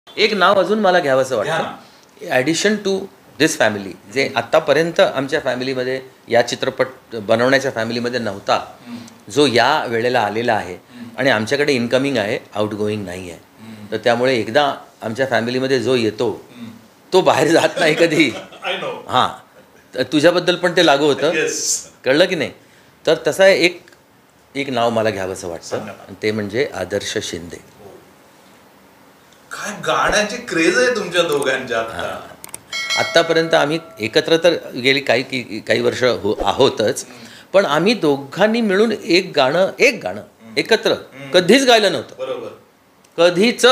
एक नाव अजून मला घ्यावंसं वाटतं, ॲडिशन टू दिस फॅमिली, जे आत्तापर्यंत आमच्या फॅमिलीमध्ये, या चित्रपट बनवण्याच्या फॅमिलीमध्ये नव्हता, जो या वेळेला आलेला आहे. आणि आमच्याकडे इनकमिंग आहे, आउटगोईंग नाही आहे. तर त्यामुळे एकदा आमच्या फॅमिलीमध्ये जो येतो तो बाहेर जात नाही कधी. हां, तुझ्याबद्दल पण ते लागू होतं, कळलं की नाही. तर तसं एक नाव मला घ्यावंसं वाटतं, ते म्हणजे आदर्श शिंदे. काय गाण्याची क्रेज आहे तुमच्या दोघांच्या. आत्तापर्यंत आम्ही एकत्र तर गेली काही वर्ष आहोतच, पण आम्ही दोघांनी मिळून एक गाणं एकत्र कधीच गायलं नव्हतं, बरोबर, कधीच.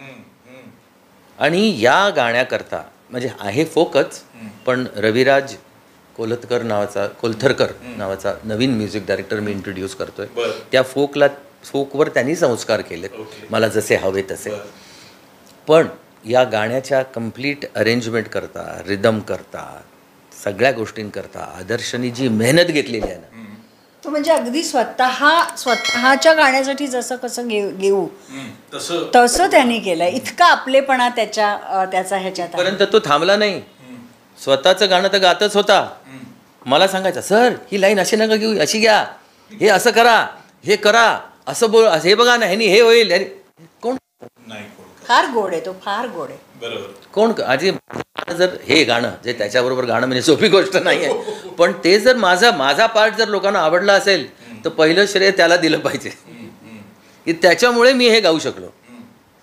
आणि या गाण्याकरता म्हणजे आहे फोकच, पण रविराज कोलथरकर नावाचा नवीन म्युझिक डायरेक्टर मी इंट्रोड्यूस करतोय. त्या फोकवर त्यांनी संस्कार केले, मला जसे हवे तसे. पण या गाण्याच्या कंप्लीट अरेंजमेंट करता, रिदम करता, सगळ्या गोष्टींकरता आदर्शनी जी मेहनत घेतलेली आहे ना, तो म्हणजे अगदी स्वतःच्या गाण्यासाठी जसं कसं घेऊ तसं त्यांनी केलं. इतका आपलेपणा त्याचा ह्याच्यात. परंतु तो थांबला नाही, स्वतःचं गाणं तर गातच होता. मला सांगायचं, सर ही लाईन अशी नका घेऊ, अशी घ्या, हे असं करा, हे करा, असं बोल, हे बघा ना, ह्यानी हे होईल. कोण नाही, फार गोड आहे तो, फार गोड आहे. बरोबर. कोण आजी जर हे गाणं जे त्याच्याबरोबर गाणं म्हणजे सोपी गोष्ट नाही आहे, पण ते जर माझा पार्ट जर लोकांना आवडला असेल तर पहिलं श्रेय त्याला दिलं पाहिजे, की त्याच्यामुळे मी हे गाऊ शकलो.